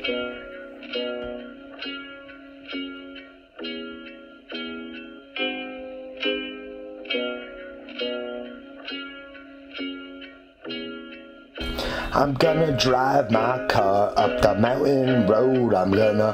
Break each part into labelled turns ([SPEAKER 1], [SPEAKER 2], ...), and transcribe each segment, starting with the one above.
[SPEAKER 1] I'm gonna drive my car up the mountain road. I'm gonna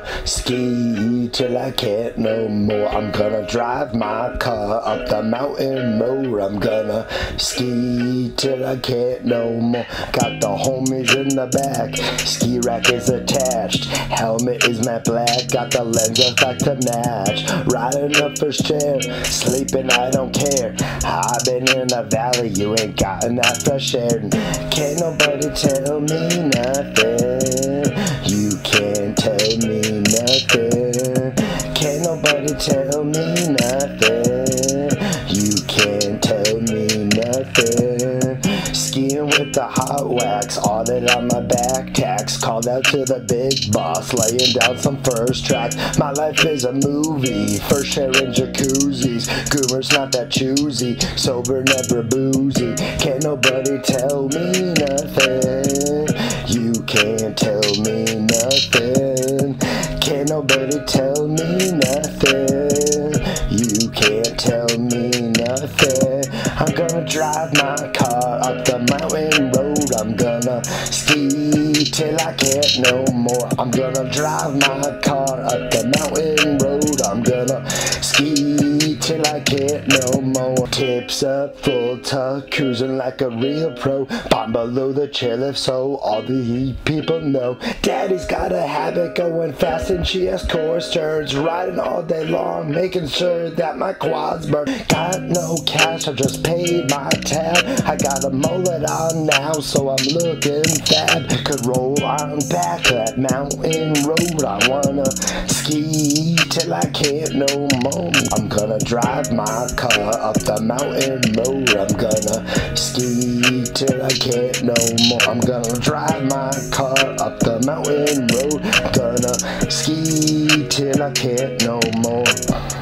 [SPEAKER 1] ski till I can't no more. I'm gonna drive my car up the mountain road. I'm gonna ski till I can't no more. Got the homies in the back, ski rack is attached, helmet is matte black, got the lenses back to match. Riding the first chair, sleeping I don't care. I've been in the valley, you ain't gotten that fresh air. Can't nobody tell me nothing. You can't tell me nothing. Can't nobody tell me nothing. You can't tell me nothing. Skiing with the hot wax, all that on my back tax. Called out to the big boss, laying down some first tracks. My life is a movie, first sharing jacuzzis. Goomers not that choosy, sober never boozy. Can't nobody tell me nothing. You can't tell me nothing. Can't nobody tell me nothing. You can't tell me nothing. I'm gonna drive my car up the mountain road. I'm gonna ski till I can't no more. I'm gonna drive my car up the mountain road. I'm gonna ski till I can't no more. Tips up, full tuck, cruising like a real pro. Bottom below the chairlift so all the people know. Daddy's got a habit going fast and she has course turns. Riding all day long, making sure that my quads burn. Got no cash, I just paid my tab. I got a mullet on now, so I'm looking fab. Could roll on back that mountain road. I wanna ski till I can't no more. I'm gonna drive my car up the mountain road. I'm gonna ski till I can't no more. I'm gonna drive my car up the mountain road. Gonna ski till I can't no more.